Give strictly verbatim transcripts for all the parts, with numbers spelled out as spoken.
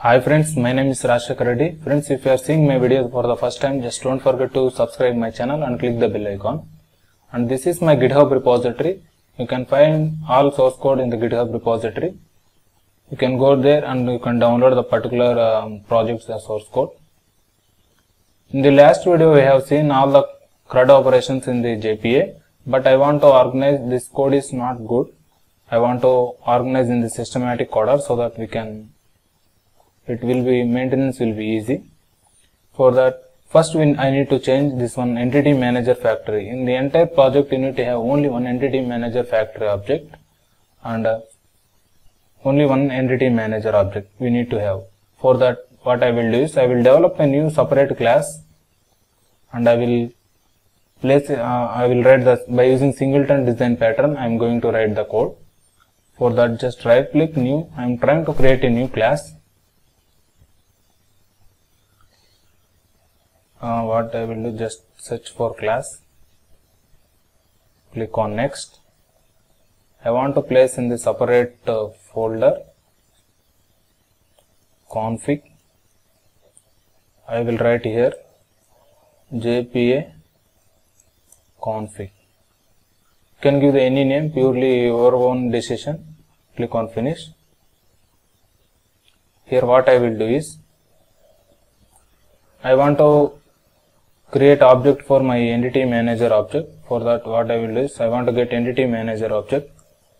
Hi friends, my name is Rajshekhar Reddy. Friends, if you are seeing my videos for the first time, just don't forget to subscribe my channel and click the bell icon. And this is my GitHub repository. You can find all source code in the GitHub repository. You can go there and you can download the particular um, project's source code. In the last video, we have seen all the CRUD operations in the J P A, but I want to organize this code is not good. I want to organize in the systematic order so that we can it will be maintenance will be easy. For that, first we, I need to change this one entity manager factory. In the entire project, you need to have only one entity manager factory object and uh, only one entity manager object we need to have. For that, what I will do is I will develop a new separate class and I will place uh, I will write the by using singleton design pattern. I am going to write the code. For that, just right click new. I am trying to create a new class. Uh, what I will do, just search for class, click on next. I want to place in the separate uh, folder config. I will write here J P A config. You can give the any name, purely your own decision. Click on finish. Here what I will do is I want to create object for my entity manager object. For that, what I will do is I want to get entity manager object.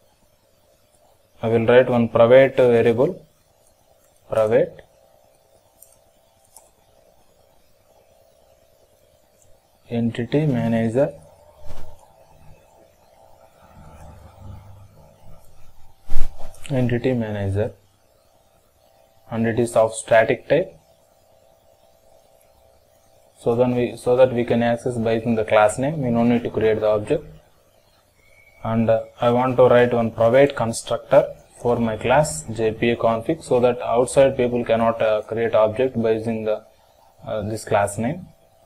I will write one private variable, private entity manager entity manager and it is of static type. So then we so that we can access by using the class name. We don't need to create the object. And uh, I want to write one private constructor for my class J P A config so that outside people cannot uh, create object by using the uh, this class name.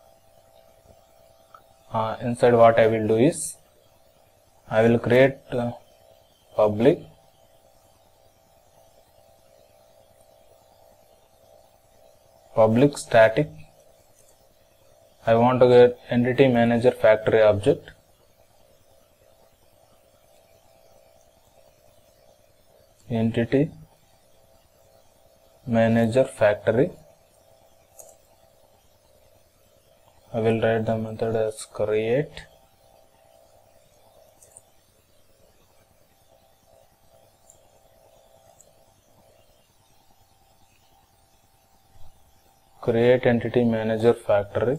Uh, inside what I will do is I will create uh, public public static. I want to get entity manager factory object. Entity manager factory. I will write the method as create create entity manager factory.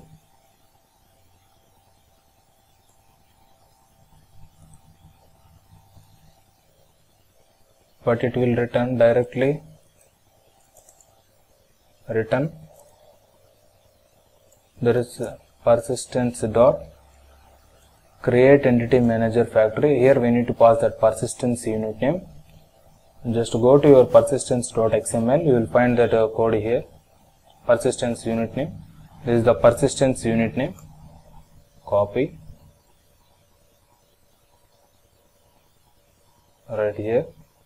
But it will return directly return there is a persistence dot create entity manager factory. Here we need to pass that persistence unit name. Just go to your persistence dot X M L. You will find that uh, code here, persistence unit name. This is the persistence unit name. Copy right here.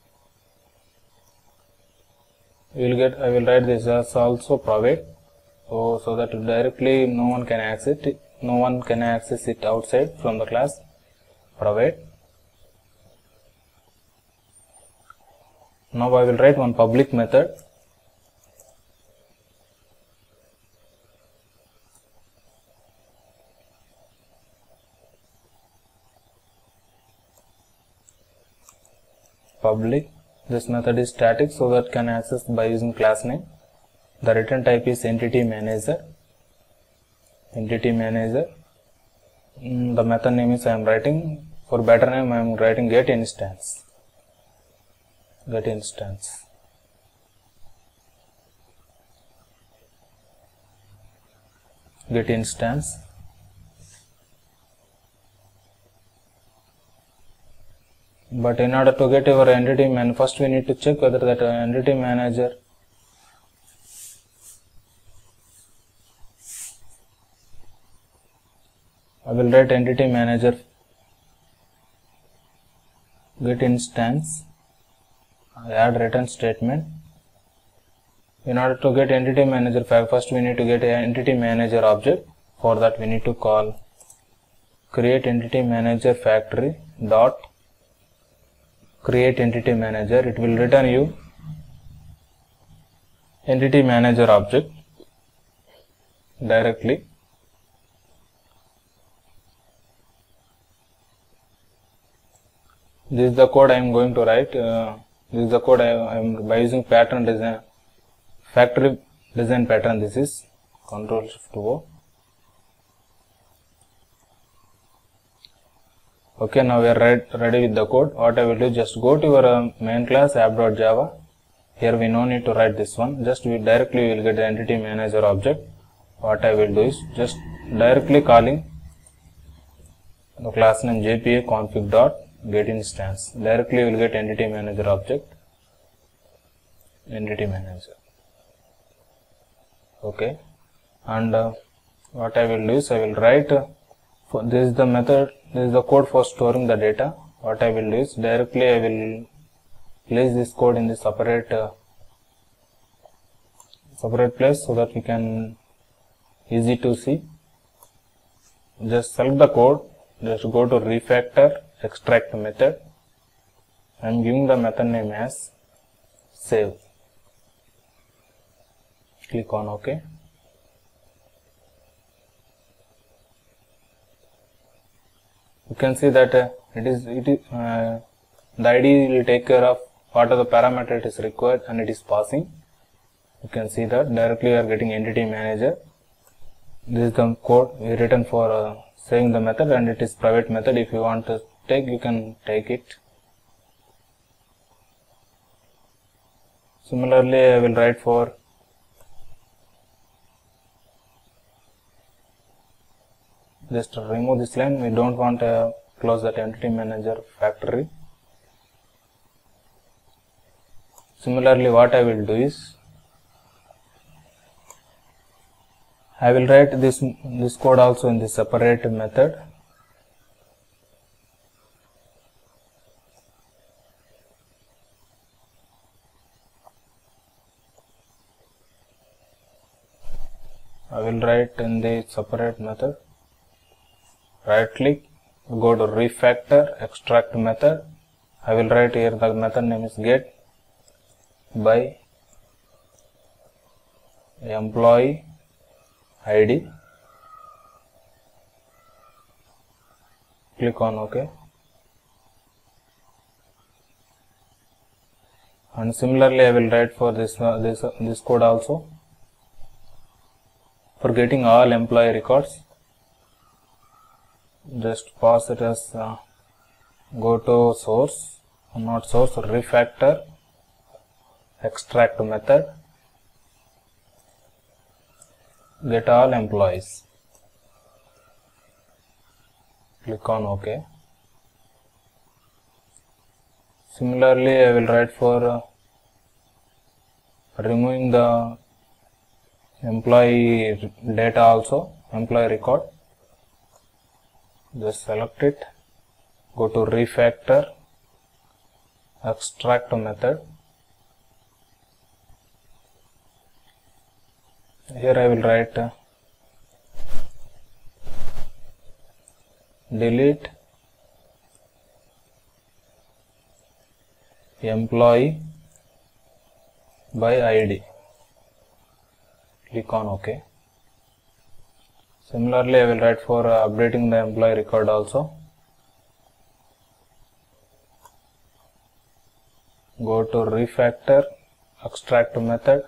You will get I will write this as also private, so so that directly no one can access it no one can access it outside from the class private. Now I will write one public method. Public. This method is static, so that can access by using class name. The return type is entity manager. Entity manager. Mm, the method name is I am writing for better name. I am writing get instance. Get instance. Get instance. But in order to get our entity man, first we need to check whether that entity manager I will write entity manager get instance, add return statement. In order to get entity manager fact, first we need to get an entity manager object. For that we need to call create entity manager factory dot create entity manager. It will return you entity manager object directly. This is the code I am going to write. Uh, this is the code I am by using pattern design, factory design pattern. This is Control Shift O. Okay, now we are ready, ready with the code. What I will do, just go to your uh, main class app.java. Here we no need to write this one. Just we directly will get the entity manager object. What I will do is just directly calling the class name jpa config dot get instance. Directly will get entity manager object, entity manager. Okay, and uh, what I will do is I will write uh, for this is the method, this is the code for storing the data. What I will do is directly I will place this code in the separate uh, separate place so that we can easy to see. Just select the code, just go to refactor extract method. I am giving the method name as save. Click on OK. You can see that uh, it is it is uh, the I D E will take care of what are the parameter it is required and it is passing. You can see that directly you are getting entity manager. This is the code we written for uh, saving the method, and it is private method. If you want to take, you can take it. Similarly, I will write for just remove this line. We don't want to close that entity manager factory. Similarly, what I will do is I will write this this code also in the separate method. I will write in the separate method. Right click, go to refactor extract method. I will write here the method name is get by employee I D. Click on OK. And similarly, I will write for this uh, this uh, this code also for getting all employee records. Just pass it as uh, go to source, not source, refactor extract method. Get all employees. Click on OK. Similarly, I will write for uh, removing the employee data also, employee record. Just select it, go to refactor extract method. Here I will write uh, delete employee by I D. Click on OK. Similarly, I will write for uh, updating the employee record also. Go to refactor extract method.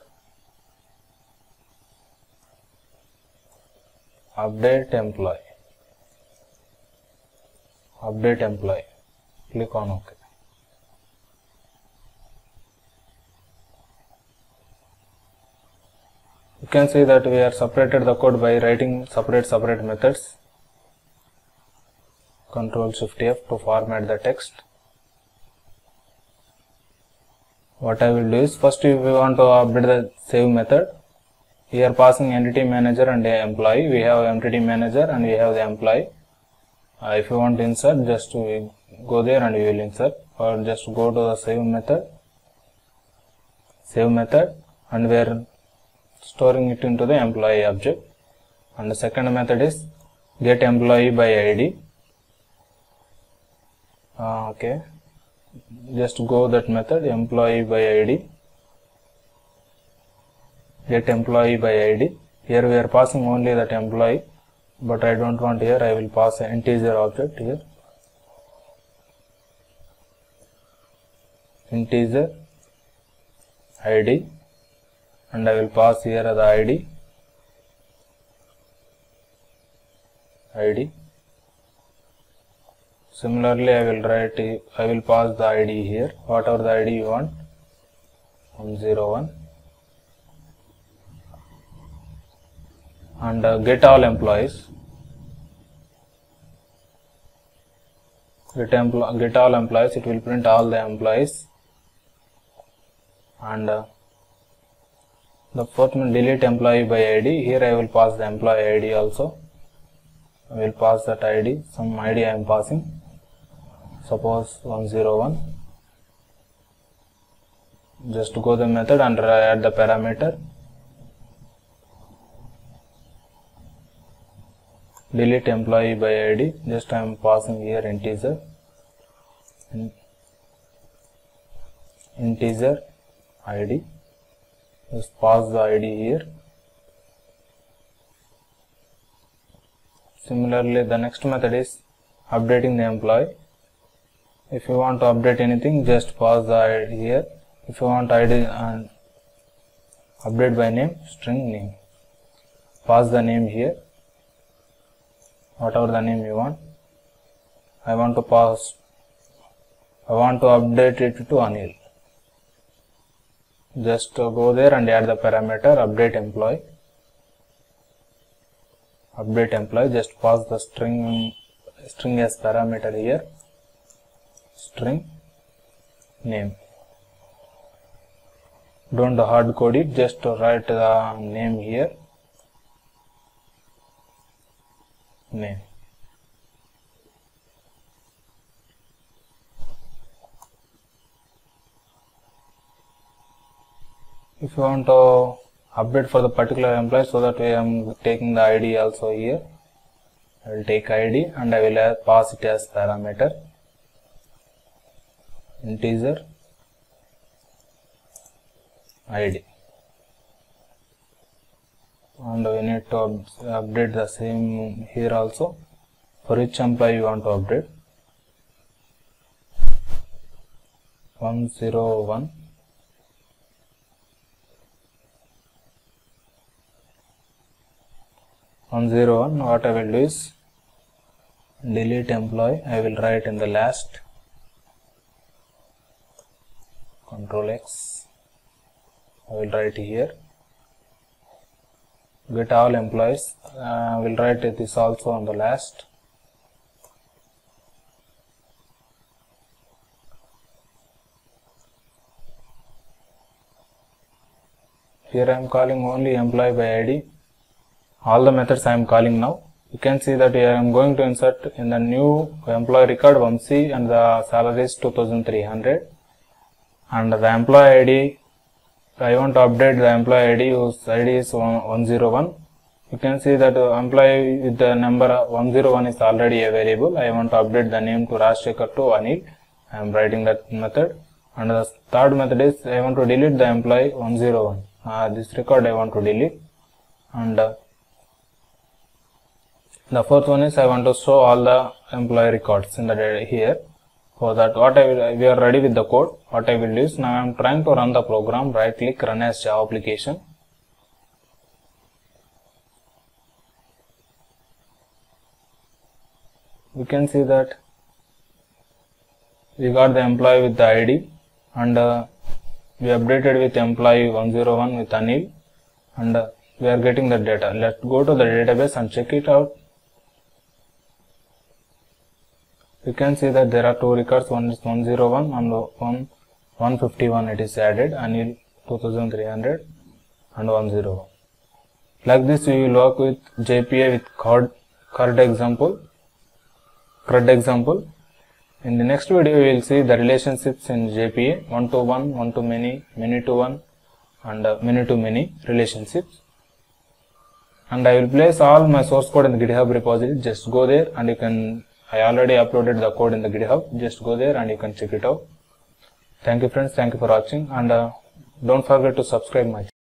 Update employee. Update employee. Click on OK. You can see that we are separated the code by writing separate separate methods. Control Shift F to format the text. What I will do is first, if we want to update the save method, here passing entity manager and employee. We have entity manager and we have the employee. Uh, if you want to insert, just to go there and you will insert, or just go to the save method, save method, and where storing it into the employee object. And the second method is get employee by I D. Uh, okay, just go that method, employee by I D. Get employee by I D. Here we are passing only that employee, but I don't want here. I will pass an integer object here. Integer I D, and I will pass here the I D. I D. Similarly, I will write, I will pass the I D here, whatever the I D you want, one zero one, and uh, get all employees. Get, empl get all employees, it will print all the employees. And uh, the fourth one, delete employee by I D. Here I will pass the employee I D also. I will pass that I D, some I D I am passing, suppose one zero one. Just go the method and add the parameter. Delete employee by I D, just I am passing here integer. Integer I D, just pass the I D here. Similarly, the next method is updating the employee. If you want to update anything, just pass the I D here. If you want I D and update by name, string name, pass the name here, whatever the name you want. I want to pass, I want to update it to Anil. Just go there and add the parameter update employee. Update employee, just pass the string string as parameter here, string name. Don't hard code it, just write the name here, name. If you want to update for the particular employee, so that way I am taking the I D also here. I will take I D and I will pass it as parameter, integer I D, and we need to update the same here also. For which employee you want to update, one zero one. one zero one, what I will do is delete employee. I will write in the last, control X, I will write here, get all employees. uh, I will write this also on the last. Here I am calling only employee by I D. All the methods I am calling now. You can see that here I am going to insert in the new employee record Vamsi and the salary is two thousand three hundred. And the employee I D, I want to update the employee I D whose I D is one zero one. You can see that the employee with the number one zero one is already available. I want to update the name to Rajshekhar to Anil. I am writing that method. And the third method is I want to delete the employee one zero one. Uh, this record I want to delete. And uh, the fourth one is I want to show all the employee records in the data here. For that, what I will, we are ready with the code. What I will do is, now I am trying to run the program. Right click, run as Java application. We can see that we got the employee with the I D, and uh, we updated with employee one zero one with Anil, and uh, we are getting the data. Let's go to the database and check it out. You can see that there are two records, one is one zero one and one one fifty-one. It is added, Anil two thousand three hundred and one zero one. Like this we will work with J P A with CRUD, CRUD example, CRUD example. In the next video we will see the relationships in J P A, one to one, one to many, many to one, and uh, many to many relationships. And I will place all my source code in the GitHub repository. Just go there and you can, I already uploaded the code in the GitHub. Just go there and you can check it out. Thank you friends, thank you for watching, and uh, don't forget to subscribe my channel.